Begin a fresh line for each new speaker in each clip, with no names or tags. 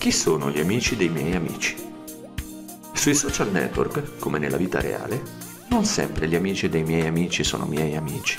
Chi sono gli amici dei miei amici? Sui social network, come nella vita reale, non sempre gli amici dei miei amici sono miei amici.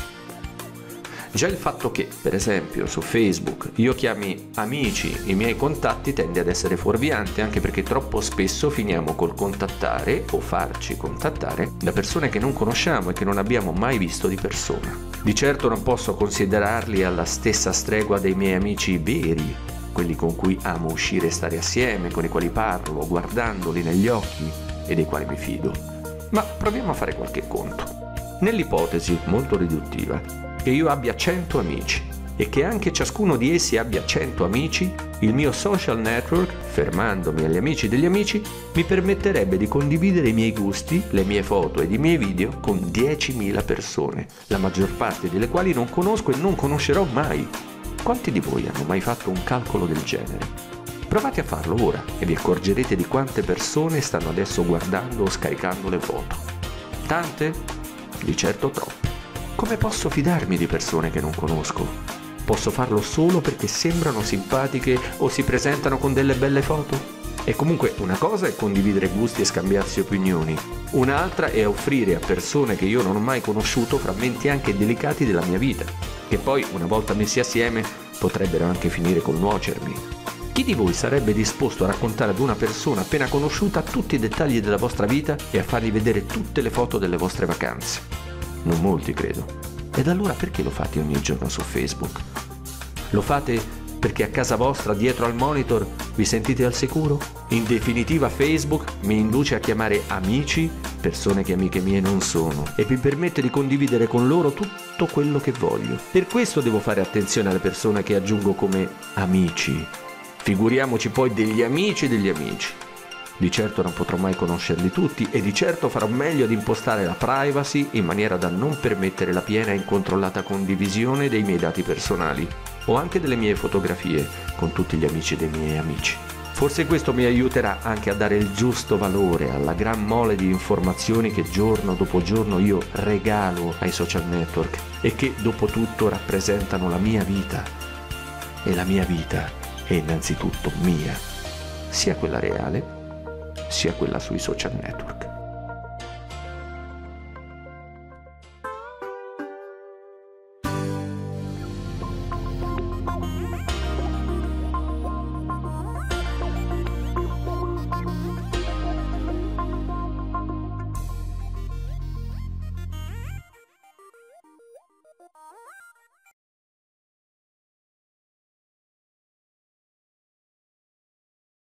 Già il fatto che, per esempio, su Facebook io chiami amici i miei contatti tende ad essere fuorviante, anche perché troppo spesso finiamo col contattare o farci contattare da persone che non conosciamo e che non abbiamo mai visto di persona. Di certo non posso considerarli alla stessa stregua dei miei amici veri, quelli con cui amo uscire e stare assieme, con i quali parlo, guardandoli negli occhi e dei quali mi fido. Ma proviamo a fare qualche conto. Nell'ipotesi, molto riduttiva, che io abbia 100 amici e che anche ciascuno di essi abbia 100 amici, il mio social network, fermandomi agli amici degli amici, mi permetterebbe di condividere i miei gusti, le mie foto ed i miei video con 10.000 persone, la maggior parte delle quali non conosco e non conoscerò mai. Quanti di voi hanno mai fatto un calcolo del genere? Provate a farlo ora e vi accorgerete di quante persone stanno adesso guardando o scaricando le foto. Tante? Di certo troppe. Come posso fidarmi di persone che non conosco? Posso farlo solo perché sembrano simpatiche o si presentano con delle belle foto? E comunque una cosa è condividere gusti e scambiarsi opinioni, un'altra è offrire a persone che io non ho mai conosciuto frammenti anche delicati della mia vita, che poi, una volta messi assieme, potrebbero anche finire col nuocermi. Chi di voi sarebbe disposto a raccontare ad una persona appena conosciuta tutti i dettagli della vostra vita e a fargli vedere tutte le foto delle vostre vacanze? Non molti, credo. Ed allora perché lo fate ogni giorno su Facebook? Lo fate perché a casa vostra, dietro al monitor, vi sentite al sicuro? In definitiva, Facebook mi induce a chiamare amici persone che amiche mie non sono e mi permette di condividere con loro tutto quello che voglio. Per questo devo fare attenzione alle persone che aggiungo come amici. Figuriamoci poi degli amici degli amici. Di certo non potrò mai conoscerli tutti e di certo farò meglio ad impostare la privacy in maniera da non permettere la piena e incontrollata condivisione dei miei dati personali o anche delle mie fotografie con tutti gli amici dei miei amici. Forse questo mi aiuterà anche a dare il giusto valore alla gran mole di informazioni che giorno dopo giorno io regalo ai social network e che dopo tutto rappresentano la mia vita. E la mia vita è innanzitutto mia, sia quella reale sia quella sui social network.